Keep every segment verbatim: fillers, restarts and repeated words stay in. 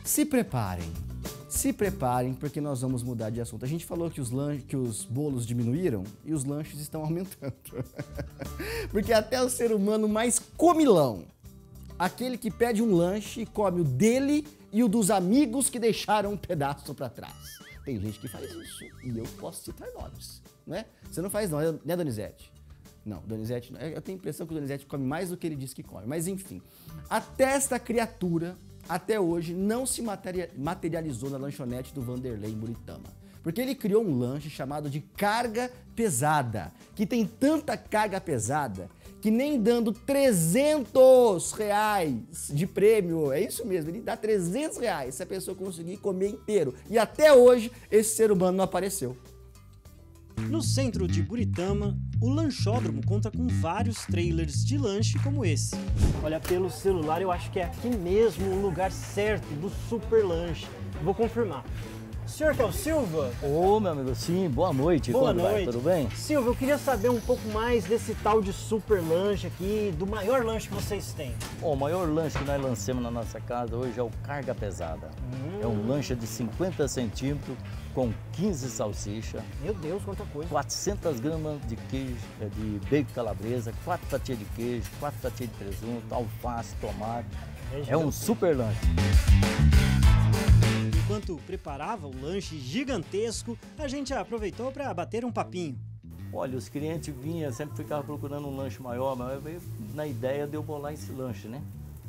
Se preparem, se preparem porque nós vamos mudar de assunto. A gente falou que os, lanches, que os bolos diminuíram e os lanches estão aumentando. Porque até o ser humano mais comilão, aquele que pede um lanche e come o dele e o dos amigos que deixaram um pedaço para trás. Tem gente que faz isso e eu posso citar nomes, né? Você não faz não, né, Donizete? Não, Donizete, eu tenho a impressão que o Donizete come mais do que ele diz que come. Mas enfim, até esta criatura, até hoje, não se materializou na lanchonete do Vanderlei em Buritama. Porque ele criou um lanche chamado de carga pesada, que tem tanta carga pesada que nem dando trezentos reais de prêmio, é isso mesmo, ele dá trezentos reais se a pessoa conseguir comer inteiro. E até hoje esse ser humano não apareceu. No centro de Buritama, o lanchódromo conta com vários trailers de lanche como esse. Olha, pelo celular eu acho que é aqui mesmo o lugar certo do super lanche. Vou confirmar. O senhor que é o Silva? Ô, meu amigo, sim, boa noite. Boa Como noite. vai? Tudo bem? Silva, eu queria saber um pouco mais desse tal de super lanche aqui, do maior lanche que vocês têm. Ó, o maior lanche que nós lançamos na nossa casa hoje é o Carga Pesada. Hum. É um lanche de cinquenta centímetros com quinze salsichas. Meu Deus, quanta coisa. quatrocentas gramas de queijo, de bacon calabresa, quatro fatias de queijo, quatro fatias de presunto, alface, tomate. É, é um super lanche. Enquanto preparava o lanche gigantesco, a gente aproveitou para bater um papinho. Olha, os clientes vinham, sempre ficavam procurando um lanche maior, mas veio na ideia de eu bolar esse lanche, né?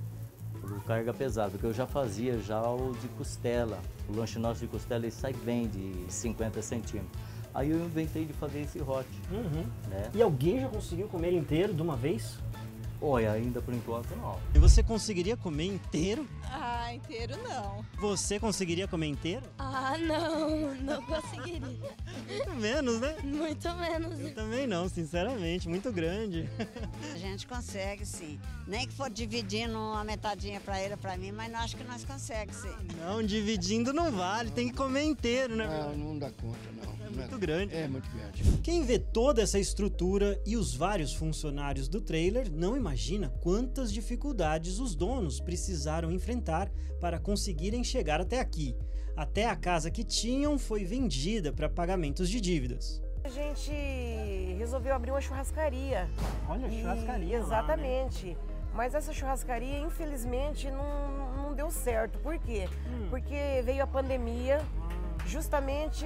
O Carga Pesada, porque eu já fazia já o de costela. O lanche nosso de costela ele sai bem de cinquenta centímetros. Aí eu inventei de fazer esse hot. Uhum. Né? E alguém já conseguiu comer inteiro de uma vez? Olha, ainda por enquanto não. E você conseguiria comer inteiro? Ah, inteiro não. Você conseguiria comer inteiro? Ah, não, não conseguiria. Muito menos, né? Muito menos. Eu também não, sinceramente, muito grande. A gente consegue, sim. Nem que for dividindo uma metadinha para ele ou para mim, mas não acho que nós conseguimos, sim. Não, dividindo não vale, tem que comer inteiro, né? Não, não dá conta, não. É muito grande. É muito grande. Quem vê toda essa estrutura e os vários funcionários do trailer não imagina quantas dificuldades os donos precisaram enfrentar para conseguirem chegar até aqui. Até a casa que tinham foi vendida para pagamentos de dívidas. A gente resolveu abrir uma churrascaria. Olha, churrascaria. E, exatamente. Lá, né? Mas essa churrascaria, infelizmente, não, não deu certo. Por quê? Hum. Porque veio a pandemia, justamente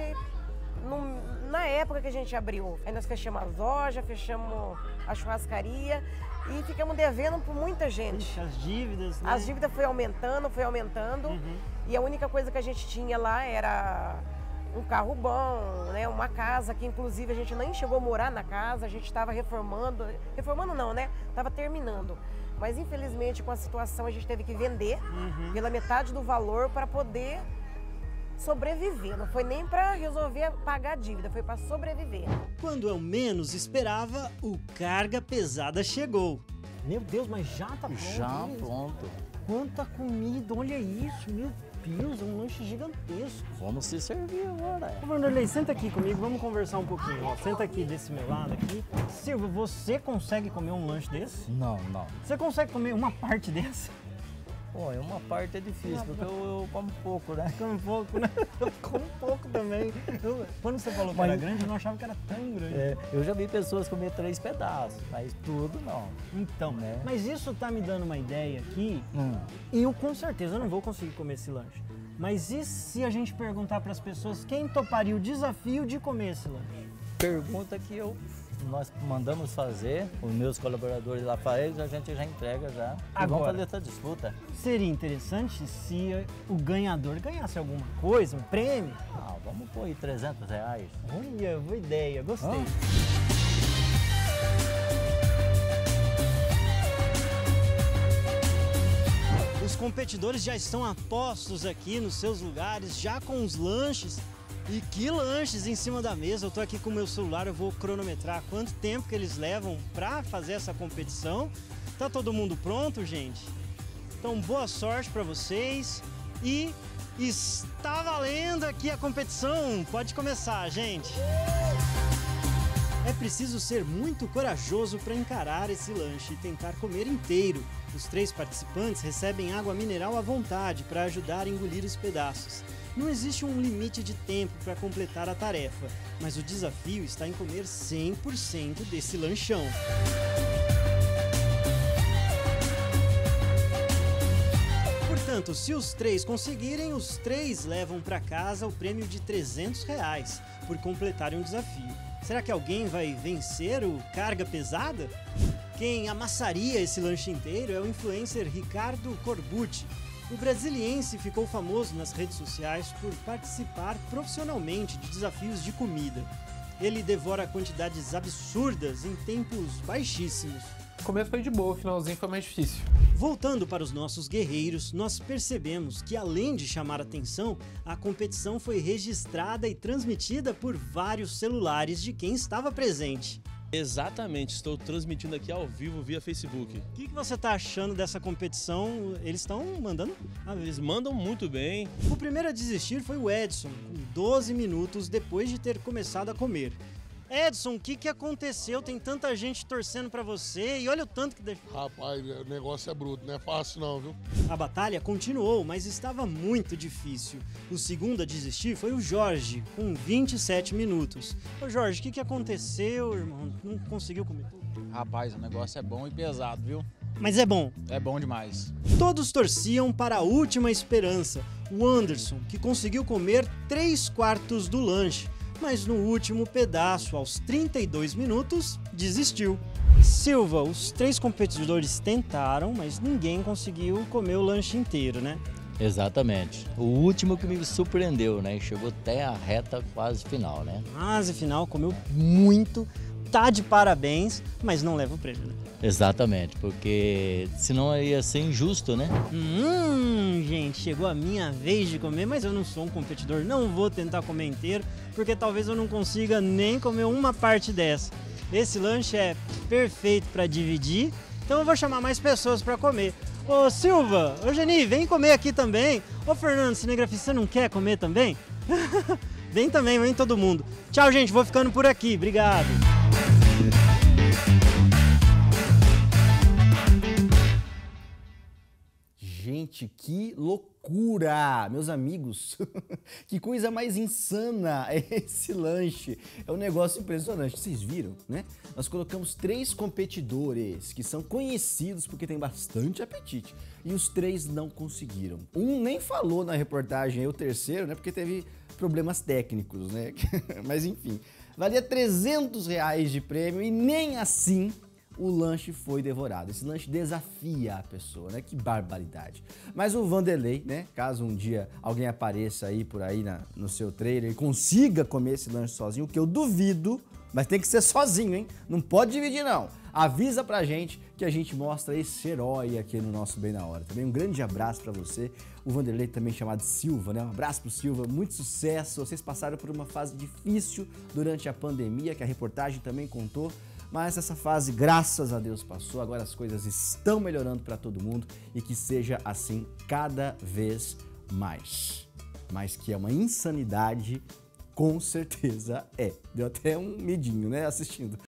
no, na época que a gente abriu. Aí nós fechamos as lojas, fechamos a churrascaria e ficamos devendo por muita gente. Ixi, as dívidas, né? As dívidas foi aumentando, foi aumentando. Uhum. E a única coisa que a gente tinha lá era um carro bom, né? Uma casa que inclusive a gente nem chegou a morar na casa, a gente estava reformando. Reformando não, né? Estava terminando. Mas infelizmente com a situação a gente teve que vender uhum. pela metade do valor para poder sobreviver. Não foi nem para resolver pagar a dívida, foi para sobreviver. Quando eu menos esperava, o Carga Pesada chegou. Meu Deus, mas já tá pronto? Já pronto. Quanta comida, olha isso, meu Deus, é um lanche gigantesco. Vamos se servir agora. Ô, Vanderlei, senta aqui comigo, vamos conversar um pouquinho. Ó, senta aqui desse meu lado aqui. Silvio, você consegue comer um lanche desse? Não, não. Você consegue comer uma parte dessa? Pô, uma parte é difícil, porque eu, eu como pouco, né? Como pouco, né? Eu como pouco também. Eu, quando você falou que mas, era grande, eu não achava que era tão grande. É, eu já vi pessoas comer três pedaços, mas tudo não. Então, né? Mas isso tá me dando uma ideia aqui, hum. e eu com certeza não vou conseguir comer esse lanche. Mas e se a gente perguntar para as pessoas quem toparia o desafio de comer esse lanche? Pergunta que eu... nós mandamos fazer, os meus colaboradores lá para eles, a gente já entrega já. Agora, e vamos fazer essa disputa. Seria interessante se o ganhador ganhasse alguma coisa, um prêmio. Ah, vamos pôr aí trezentos reais. Olha, boa ideia, gostei. Ah. Os competidores já estão a postos aqui nos seus lugares, já com os lanches. E que lanches em cima da mesa. Eu tô aqui com o meu celular, eu vou cronometrar quanto tempo que eles levam para fazer essa competição. Tá todo mundo pronto, gente? Então, boa sorte para vocês. E está valendo aqui a competição. Pode começar, gente. É preciso ser muito corajoso para encarar esse lanche e tentar comer inteiro. Os três participantes recebem água mineral à vontade para ajudar a engolir os pedaços. Não existe um limite de tempo para completar a tarefa, mas o desafio está em comer cem por cento desse lanchão. Portanto, se os três conseguirem, os três levam para casa o prêmio de trezentos reais por completarem o desafio. Será que alguém vai vencer o carga pesada? Quem amassaria esse lanche inteiro é o influencer Ricardo Corbucci. O brasiliense ficou famoso nas redes sociais por participar profissionalmente de desafios de comida. Ele devora quantidades absurdas em tempos baixíssimos. O começo foi de boa, o finalzinho foi mais difícil. Voltando para os nossos guerreiros, nós percebemos que, além de chamar atenção, a competição foi registrada e transmitida por vários celulares de quem estava presente. Exatamente, estou transmitindo aqui ao vivo via Facebook. O que, que você está achando dessa competição? Eles estão mandando? Ah, eles mandam muito bem. O primeiro a desistir foi o Edson, com doze minutos depois de ter começado a comer. Edson, o que, que aconteceu? Tem tanta gente torcendo pra você e olha o tanto que... Rapaz, o negócio é bruto, não é fácil não, viu? A batalha continuou, mas estava muito difícil. O segundo a desistir foi o Jorge, com vinte e sete minutos. Ô Jorge, o que, que aconteceu, irmão? Não conseguiu comer tudo? Rapaz, o negócio é bom e pesado, viu? Mas é bom. É bom demais. Todos torciam para a última esperança, o Anderson, que conseguiu comer três quartos do lanche. Mas no último pedaço, aos trinta e dois minutos, desistiu. Silva, os três competidores tentaram, mas ninguém conseguiu comer o lanche inteiro, né? Exatamente. O último que me surpreendeu, né? Chegou até a reta quase final, né? Quase final, comeu muito, tá de parabéns, mas não leva o prêmio, né? Exatamente, porque senão ia ser injusto, né? Hum, gente, chegou a minha vez de comer, mas eu não sou um competidor, não vou tentar comer inteiro, porque talvez eu não consiga nem comer uma parte dessa. Esse lanche é perfeito para dividir, então eu vou chamar mais pessoas para comer. Ô Silva, ô Geni, vem comer aqui também. Ô Fernando, cinegrafista, você não quer comer também? Vem também, vem todo mundo. Tchau, gente, vou ficando por aqui, obrigado. Gente, que loucura! Meus amigos, que coisa mais insana é esse lanche. É um negócio impressionante. Vocês viram, né? Nós colocamos três competidores que são conhecidos porque têm bastante apetite. E os três não conseguiram. Um nem falou na reportagem, aí o terceiro, né? Porque teve problemas técnicos, né? Mas enfim, valia trezentos reais de prêmio e nem assim o lanche foi devorado. Esse lanche desafia a pessoa, né? Que barbaridade. Mas o Vanderlei, né? Caso um dia alguém apareça aí por aí na, no seu trailer e consiga comer esse lanche sozinho, o que eu duvido, mas tem que ser sozinho, hein? Não pode dividir, não. Avisa pra gente que a gente mostra esse herói aqui no nosso Bem na Hora. Também um grande abraço pra você. O Vanderlei também chamado Silva, né? Um abraço pro Silva, muito sucesso. Vocês passaram por uma fase difícil durante a pandemia, que a reportagem também contou. Mas essa fase, graças a Deus, passou. Agora as coisas estão melhorando para todo mundo e que seja assim cada vez mais. Mas que é uma insanidade, com certeza é. Deu até um medinho, né, assistindo.